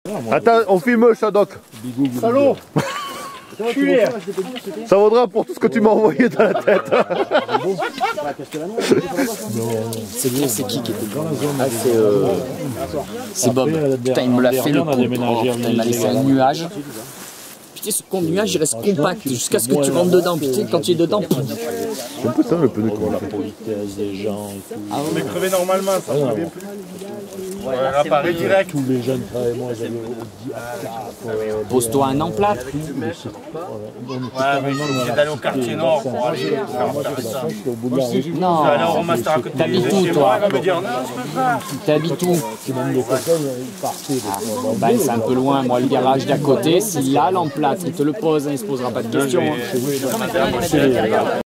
Attends, on filme Shadok. Salaud. Ça vaudra pour tout ce que tu m'as envoyé dans la tête. C'est qui était Ah, c'est Bob. Putain, il me l'a fait le coup. Il m'a laissé un nuage. Putain, ce con de nuage, il reste compact jusqu'à ce que tu rentres dedans. Putain, quand tu es dedans, C'est un peu ça le pneu qu'on La politesse des gens et tout. On est crevé normalement, ça ne revient plus. Ouais, apparaît direct. Tous les jeunes travaillent, moi j'avais dit pose-toi un emplâtre. Ouais, mais je suis obligé d'aller au quartier nord pour aller faire ça. Non, Je vais aller au master à côté de t'habites chez où moi, toi? elle va me dire non, je peux pas. T'habites où? même des copains, ils partaient. Ben, c'est un peu loin, moi le garage d'à côté, s'il a l'emplâtre, il te le pose, hein, il se posera pas de questions. Hein.